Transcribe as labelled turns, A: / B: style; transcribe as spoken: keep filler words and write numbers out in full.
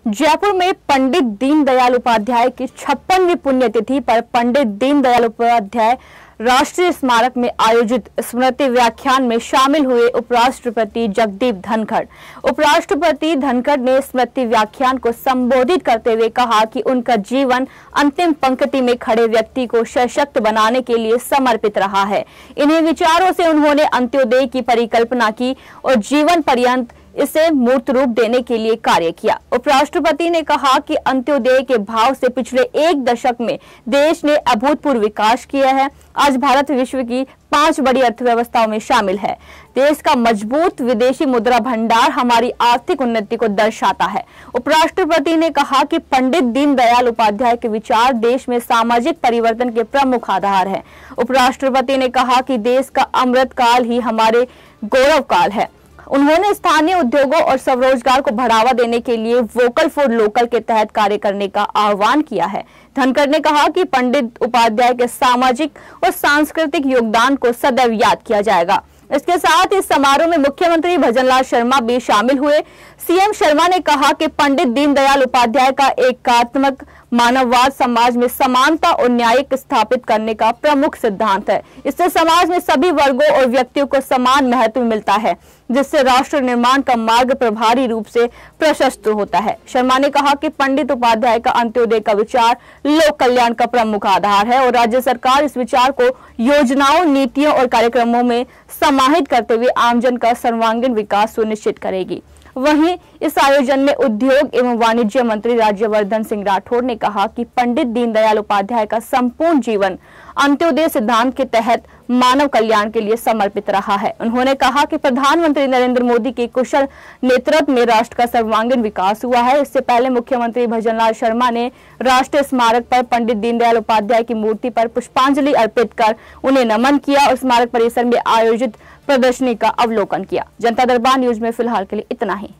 A: जयपुर में पंडित दीनदयाल उपाध्याय की छप्पनवीं पुण्यतिथि पर पंडित दीनदयाल उपाध्याय राष्ट्रीय स्मारक में आयोजित स्मृति व्याख्यान में शामिल हुए उपराष्ट्रपति जगदीप धनखड़। उपराष्ट्रपति धनखड़ ने स्मृति व्याख्यान को संबोधित करते हुए कहा कि उनका जीवन अंतिम पंक्ति में खड़े व्यक्ति को सशक्त बनाने के लिए समर्पित रहा है। इन्हीं विचारों से उन्होंने अंत्योदय की परिकल्पना की और जीवन पर्यंत इसे मूर्त रूप देने के लिए कार्य किया। उपराष्ट्रपति ने कहा कि अंत्योदय के भाव से पिछले एक दशक में देश ने अभूतपूर्व विकास किया है। आज भारत विश्व की पांच बड़ी अर्थव्यवस्थाओं में शामिल है। देश का मजबूत विदेशी मुद्रा भंडार हमारी आर्थिक उन्नति को दर्शाता है। उपराष्ट्रपति ने कहा कि पंडित दीनदयाल उपाध्याय के विचार देश में सामाजिक परिवर्तन के प्रमुख आधार हैं। उपराष्ट्रपति ने कहा कि देश का अमृत काल ही हमारे गौरव काल है। उन्होंने स्थानीय उद्योगों और स्वरोजगार को बढ़ावा देने के लिए वोकल फॉर लोकल के तहत कार्य करने का आह्वान किया है। धनखड़ ने कहा कि पंडित उपाध्याय के सामाजिक और सांस्कृतिक योगदान को सदैव याद किया जाएगा। इसके साथ इस समारोह में मुख्यमंत्री भजनलाल शर्मा भी शामिल हुए। सीएम शर्मा ने कहा कि पंडित दीनदयाल उपाध्याय का एकात्मक मानववाद समाज में समानता और न्याय स्थापित करने का प्रमुख सिद्धांत है। इससे समाज में सभी वर्गों और व्यक्तियों को समान महत्व मिलता है, जिससे राष्ट्र निर्माण का मार्ग प्रभावी रूप से प्रशस्त होता है। शर्मा ने कहा कि पंडित उपाध्याय का अंत्योदय का विचार लोक कल्याण का प्रमुख आधार है और राज्य सरकार इस विचार को योजनाओं, नीतियों और कार्यक्रमों में समाहित करते हुए आमजन का सर्वांगीण विकास सुनिश्चित करेगी। वहीं इस आयोजन में उद्योग एवं वाणिज्य मंत्री राज्यवर्धन सिंह राठौड़ ने कहा कि पंडित दीनदयाल उपाध्याय का संपूर्ण जीवन अंत्योदय सिद्धांत के तहत मानव कल्याण के लिए समर्पित रहा है। उन्होंने कहा कि प्रधानमंत्री नरेंद्र मोदी के कुशल नेतृत्व में राष्ट्र का सर्वांगीण विकास हुआ है। इससे पहले मुख्यमंत्री भजनलाल शर्मा ने राष्ट्रीय स्मारक पर पंडित दीनदयाल उपाध्याय की मूर्ति पर पुष्पांजलि अर्पित कर उन्हें नमन किया और स्मारक परिसर में आयोजित प्रदर्शनी का अवलोकन किया। जनता दरबार न्यूज में फिलहाल के लिए इतना ही।